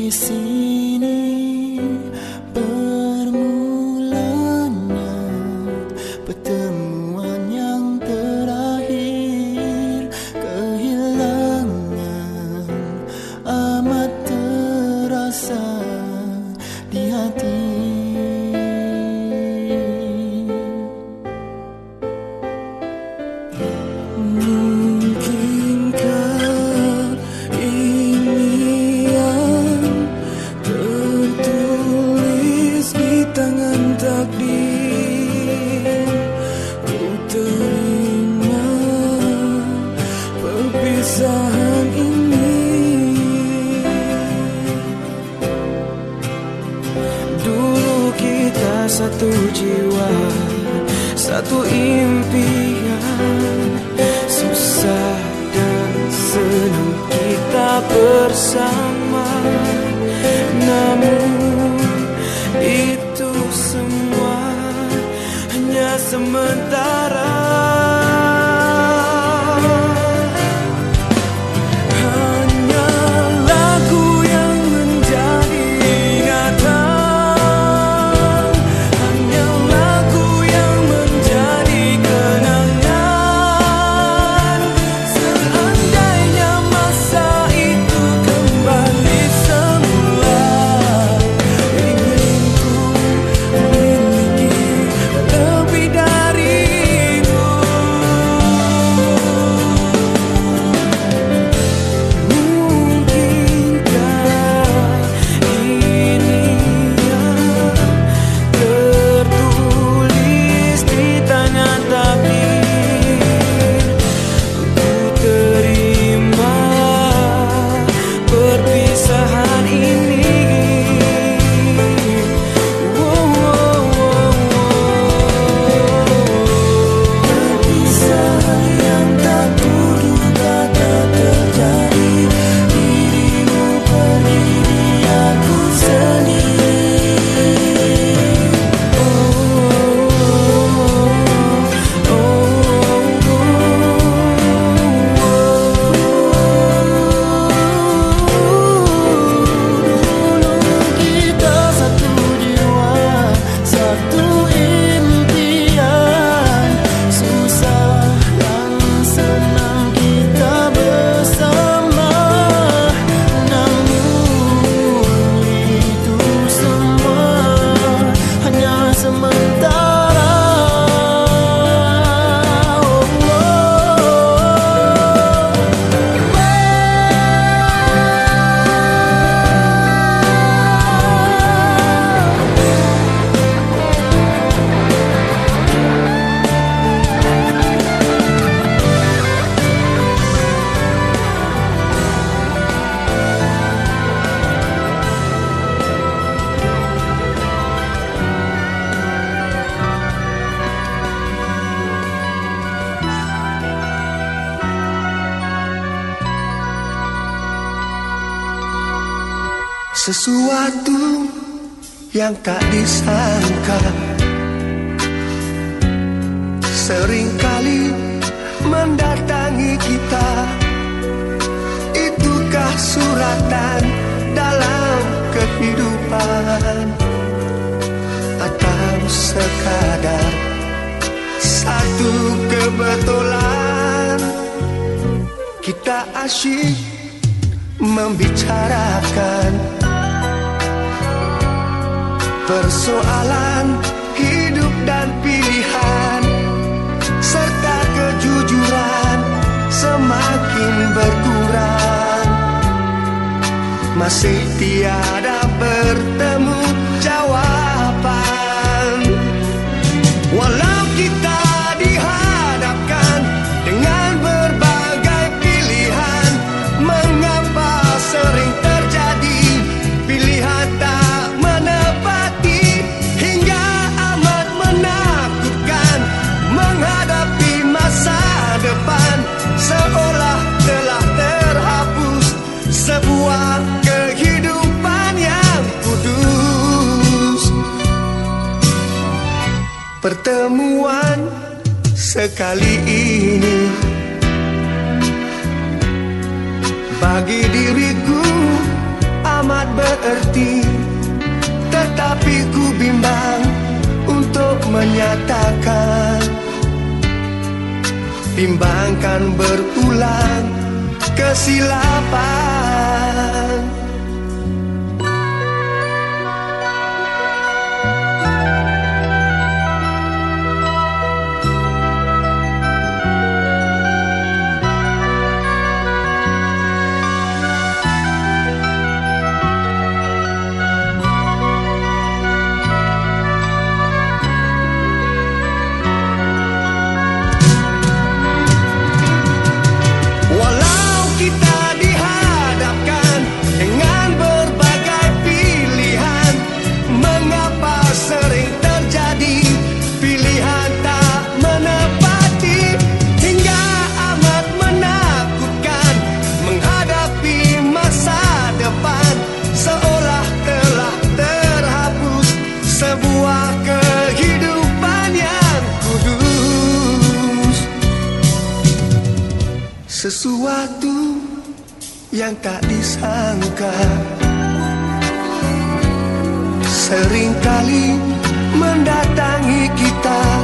sini bermulanya pertemuan yang terakhir. Kehilangan amat terasa di hati. Perpisahan ini, dulu kita satu jiwa, satu impian. Susah dan senang kita bersama, namun itu semua hanya sementara. Sesuatu yang tak disangka seringkali mendatangi kita. Itukah suratan dalam kehidupan, atau sekadar satu kebetulan? Kita asyik membicarakan persoalan hidup dan pilihan, serta kejujuran semakin berkurang. Masih tiada bertemu jawaban. Walau kita dihadapkan dengan berbagai pilihan, mengapa sering terjadi pilihan tak menepati, hingga amat menakutkan menghadapi masa depan, seolah telah terhapus sebuah kehidupan yang kudus. Pertemuan sekali ini bagi diriku amat bererti, tetapi ku bimbang untuk menyatakan. Bimbangkan berulang kesilapan. Sesuatu yang tak disangka seringkali mendatangi kita.